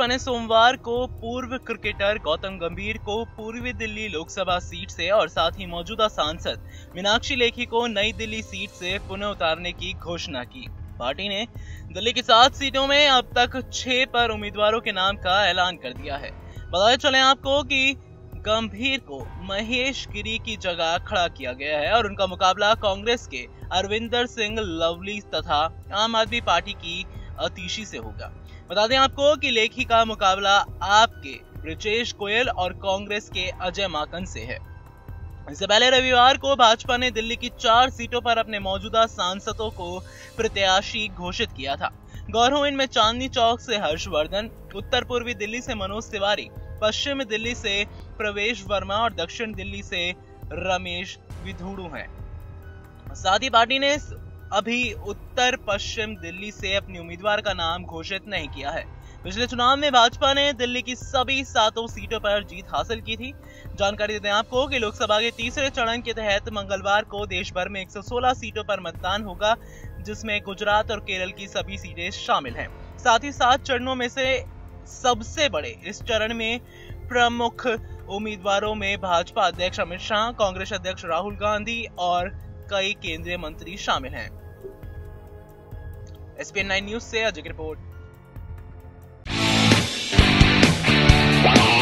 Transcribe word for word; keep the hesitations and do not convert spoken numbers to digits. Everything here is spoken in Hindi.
भाजपा ने सोमवार को पूर्व क्रिकेटर गौतम गंभीर को पूर्वी दिल्ली लोकसभा सीट से और साथ ही मौजूदा सांसद मीनाक्षी लेखी को नई दिल्ली सीट से पुनः उतारने की घोषणा की। पार्टी ने दिल्ली की सात सीटों में अब तक छह पर उम्मीदवारों के नाम का ऐलान कर दिया है। बताते चले आपको कि गंभीर को महेश गिरी की जगह खड़ा किया गया है और उनका मुकाबला कांग्रेस के अरविंदर सिंह लवली तथा आम आदमी पार्टी की अतीशी से होगा। बता दें आपको कि लेखी का मुकाबला आपके ब्रजेश गोयल और कांग्रेस के अजय माकन से है। इससे पहले रविवार को भाजपा ने दिल्ली की चार सीटों पर अपने मौजूदा सांसदों को प्रत्याशी घोषित किया था। गौर इनमें चांदनी चौक से हर्षवर्धन, उत्तर पूर्वी दिल्ली से मनोज तिवारी, पश्चिम दिल्ली से प्रवेश वर्मा और दक्षिण दिल्ली से रमेश विधुड़ू हैं। साथ ही पार्टी ने अभी उत्तर पश्चिम दिल्ली से अपनी उम्मीदवार का नाम घोषित नहीं किया है। पिछले चुनाव में भाजपा ने दिल्ली की सभी सातों सीटों पर जीत हासिल की थी। जानकारी देते हैं आपको कि लोकसभा के तीसरे चरण के तहत मंगलवार को देश भर में एक सौ सोलह सीटों पर मतदान होगा, जिसमें गुजरात और केरल की सभी सीटें शामिल हैं। साथ ही सात चरणों में से सबसे बड़े इस चरण में प्रमुख उम्मीदवारों में भाजपा अध्यक्ष अमित शाह, कांग्रेस अध्यक्ष राहुल गांधी और कई केंद्रीय मंत्री शामिल हैं। S P N nine news से अजय की रिपोर्ट।